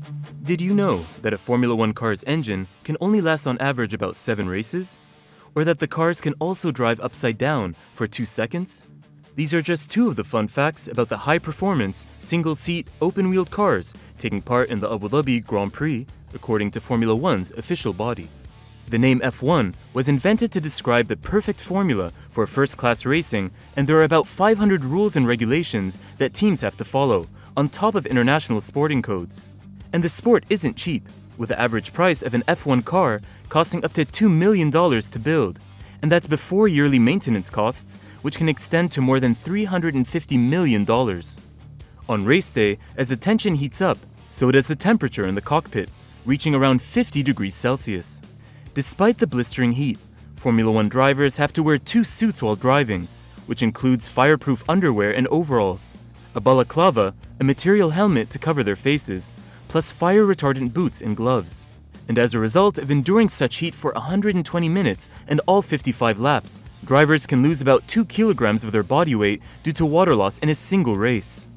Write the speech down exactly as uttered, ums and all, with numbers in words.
Did you know that a Formula One car's engine can only last on average about seven races? Or that the cars can also drive upside down for two seconds? These are just two of the fun facts about the high-performance, single-seat, open-wheeled cars taking part in the Abu Dhabi Grand Prix, according to Formula One's official body. The name F one was invented to describe the perfect formula for first-class racing, and there are about five hundred rules and regulations that teams have to follow, on top of international sporting codes. And the sport isn't cheap, with the average price of an F one car costing up to two million dollars to build. And that's before yearly maintenance costs, which can extend to more than three hundred fifty million dollars. On race day, as the tension heats up, so does the temperature in the cockpit, reaching around fifty degrees Celsius. Despite the blistering heat, Formula One drivers have to wear two suits while driving, which includes fireproof underwear and overalls, a balaclava, a material helmet to cover their faces, plus fire-retardant boots and gloves. And as a result of enduring such heat for one hundred twenty minutes and all fifty-five laps, drivers can lose about two kilograms of their body weight due to water loss in a single race.